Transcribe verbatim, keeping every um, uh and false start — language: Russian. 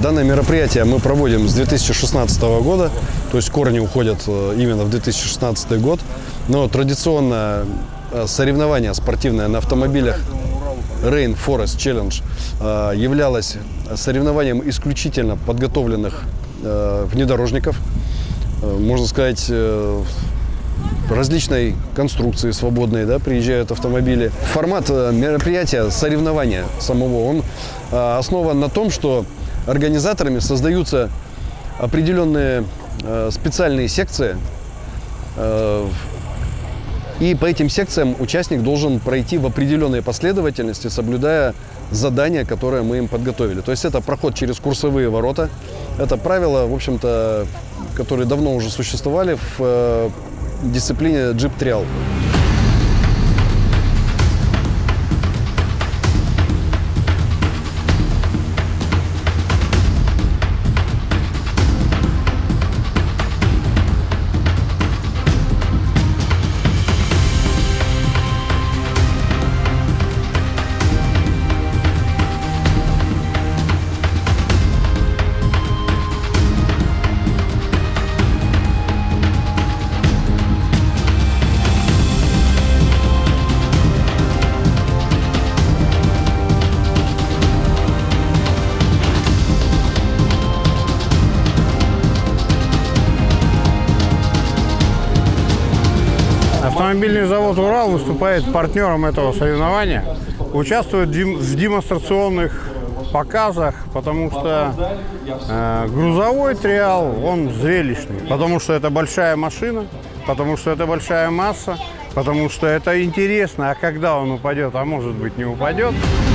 Данное мероприятие мы проводим с две тысячи шестнадцатого года, то есть корни уходят именно в две тысячи шестнадцатый год. Но традиционное соревнование спортивное на автомобилях Rain Forest Challenge являлось соревнованием исключительно подготовленных внедорожников, можно сказать, различной конструкции свободной, да, приезжают автомобили. Формат мероприятия, соревнования самого, он основан на том, что организаторами создаются определенные специальные секции, и по этим секциям участник должен пройти в определенной последовательности, соблюдая задания, которые мы им подготовили. То есть это проход через курсовые ворота. Это правила, в общем-то, которые давно уже существовали в дисциплине джип-триал. Автомобильный завод «Урал» выступает партнером этого соревнования, участвует в демонстрационных показах, потому что э, грузовой триал, он зрелищный, потому что это большая машина, потому что это большая масса, потому что это интересно, а когда он упадет, а может быть не упадет.